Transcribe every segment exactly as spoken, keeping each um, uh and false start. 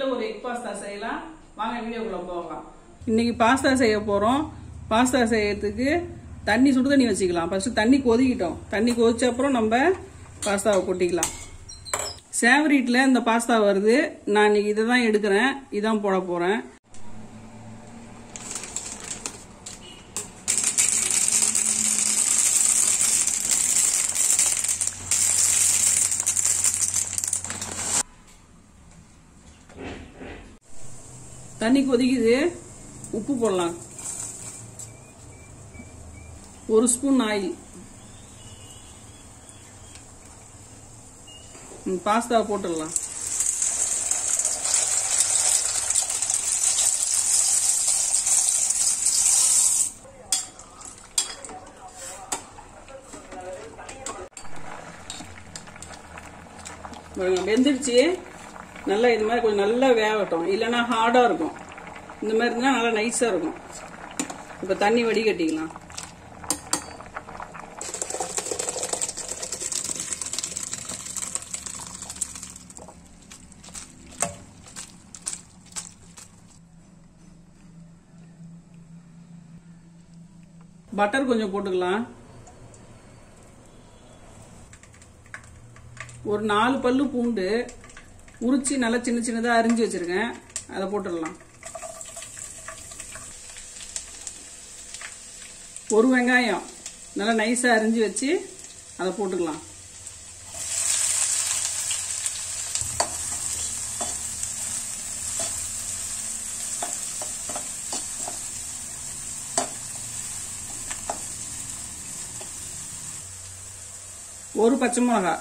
சிம்பிளாக ஒரு egg pasta செய்யலாம். வாங்க வீடியோக்குள்ள போகலாம். இன்னைக்கு பாஸ்தா செய்ய போகிறோம். பாஸ்தா செய்யறதுக்கு தண்ணி சுடு தண்ணி வச்சுக்கலாம். ஃபர்ஸ்ட் தண்ணி கொதிக்கிட்டோம். தண்ணி கொதிச்ச அப்புறம் நம்ம பாஸ்தாவை கொட்டிக்கலாம். சேவரீட்டில் இந்த பாஸ்தா வருது. நான் இன்னைக்கு இதை தான் எடுக்கிறேன். இதான் போட போகிறேன். தண்ணி கொதிக்குது. உப்பு போடலாம். ஒரு ஸ்பூன் ஆயில். பாஸ்தா போட்டுடலாம். வெந்துடுச்சு. நல்லா இது மாதிரி கொஞ்சம் நல்லா வேகட்டும். இல்லைன்னா ஹார்டா இருக்கும். இந்த மாதிரி இருந்தா நல்லா நைஸா இருக்கும். இப்ப தண்ணி வடிகட்டிக்கலாம். பட்டர் கொஞ்சம் போட்டுக்கலாம். ஒரு நாலு பல்லு பூண்டு உரிச்சு நல்லா சின்ன சின்னதா அரிஞ்சு வச்சிருக்கேன். அதை போட்டுடலாம். ஒரு வெங்காயம் நல்லா நைஸா அரிஞ்சு வச்சு அதை போட்டுக்கலாம். ஒரு பச்சை மிளகாய்,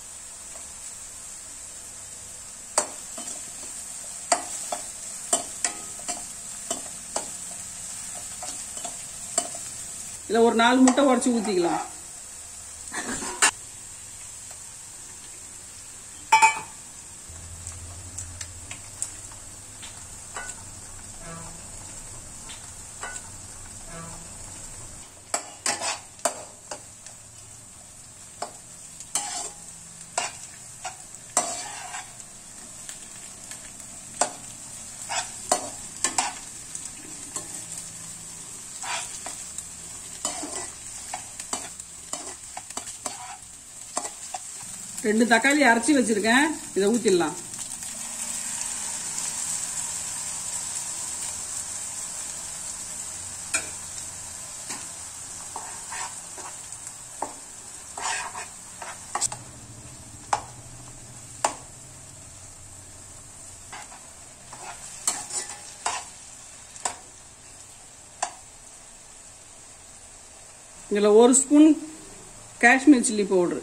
இல்ல ஒரு நாலு முட்டை உடைச்சு ஊத்திக்கலாம். ரெண்டு தக்காளி அரைச்சி வச்சிருக்கேன். இதை ஊத்திடலாம். இதுல ஒரு ஸ்பூன் காஷ்மீர் சில்லி பவுடர்,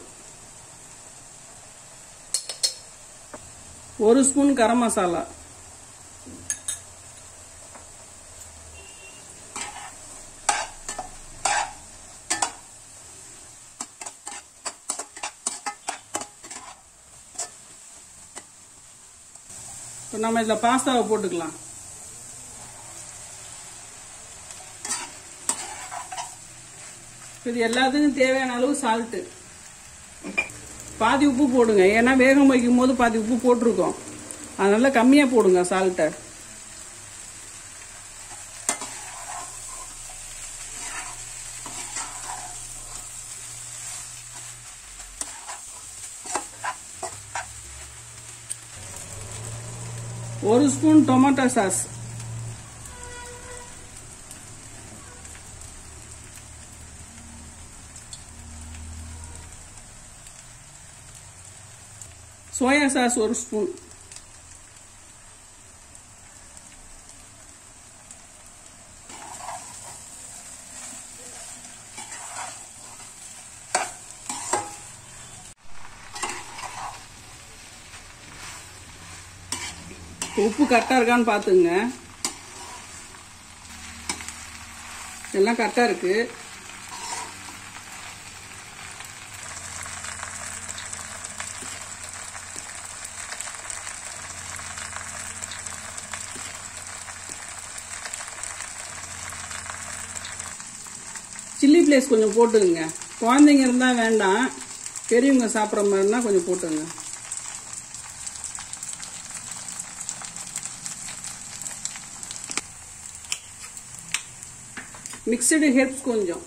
ஒரு ஸ்பூன் கரம் மசாலா, இப்போ நம்ம இதுல பாஸ்தாவை போட்டுக்கலாம். இது எல்லாத்துக்கும் தேவையான அளவு சால்ட்டு. பாதி உப்பு போடுங்க. ஏன்னா வேகம் வைக்கும் போது பாதி உப்பு போட்டிருக்கோம். அதனால கம்மியா போடுங்க சால்ட்டை. ஒரு spoon tomato sauce, soya sauce ஒரு ஸ்பூன், உப்பு கரெக்டா இருக்கான்னு பாத்துங்க. எல்லாம் கரெக்டா இருக்கு. சில்லி ஃப்ளேக்ஸ் கொஞ்சம் போட்டுங்க. குழந்தைங்க இருந்தா வேண்டாம், பெரியவங்க சாப்பிட்ற மாதிரினா கொஞ்சம் போட்டுங்க. மிக்சடு ஹெர்ப்ஸ் கொஞ்சம்.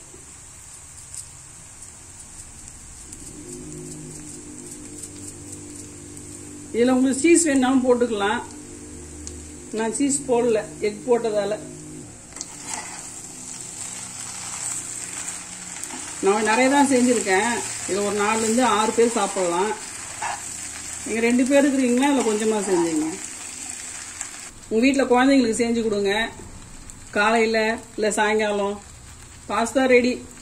இதில் உங்களுக்கு சீஸ் வேணாலும் போட்டுக்கலாம். நான் சீஸ் போடல, எக் போட்டதால. நான் நிறைய தான் செஞ்சுருக்கேன். இதில் ஒரு நாலுலேருந்து ஆறு பேர் சாப்பிடலாம். நீங்கள் ரெண்டு பேர் இருக்கிறீங்களா இல்லை கொஞ்சமாக செஞ்சீங்க? உங்கள் வீட்டில் குழந்தைங்களுக்கு செஞ்சு கொடுங்க. காலையில் இல்லை சாயங்காலம் பாஸ்தா ரெடி.